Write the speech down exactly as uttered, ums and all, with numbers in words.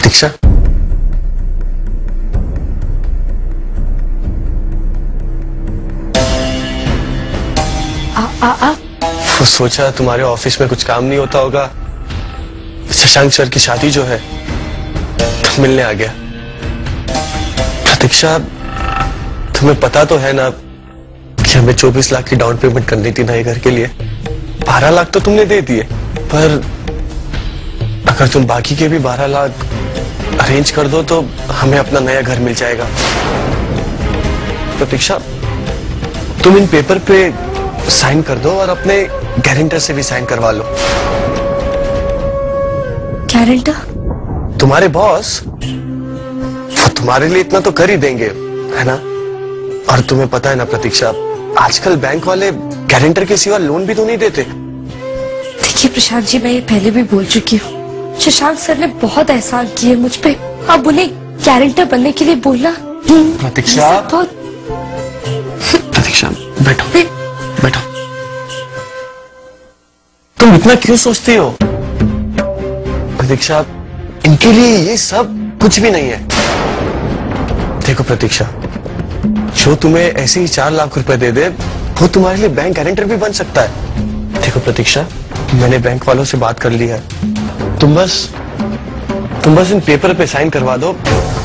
प्रतीक्षा, आ, आ, आ? वो सोचा तुम्हारे ऑफिस में कुछ काम नहीं होता होगा, शशांक सर की शादी जो है तो मिलने आ गया। प्रतीक्षा, तुम्हें पता तो है ना कि हमें चौबीस लाख की डाउन पेमेंट करनी थी नए घर के लिए। बारह लाख तो तुमने दे दिए, पर अगर तुम बाकी के भी बारह लाख अरेंज कर दो तो हमें अपना नया घर मिल जाएगा। प्रतीक्षा, तुम इन पेपर पे साइन कर दो और अपने गारंटर से भी साइन करवा लो। गारंटर? तुम्हारे बॉस वो तुम्हारे लिए इतना तो कर ही देंगे, है ना? और तुम्हें पता है ना प्रतीक्षा, आजकल बैंक वाले गारंटर के सिवा लोन भी तो नहीं देते। देखिए प्रशांत जी, मैं ये पहले भी बोल चुकी हूँ, शशांक सर ने बहुत एहसान किए मुझ पे। अब उन्हें गारंटर बनने के लिए बोलना प्रतीक्षा, बहुत... प्रतीक्षा बैठो बैठो। तुम इतना क्यों सोचती हो? प्रतीक्षा, इनके लिए ये सब कुछ भी नहीं है। देखो प्रतीक्षा, जो तुम्हें ऐसे ही चार लाख रुपए दे दे वो तुम्हारे लिए बैंक गारंटर भी बन सकता है। देखो प्रतीक्षा, मैंने बैंक वालों से बात कर ली है, तुम बस तुम बस इन पेपर पे साइन करवा दो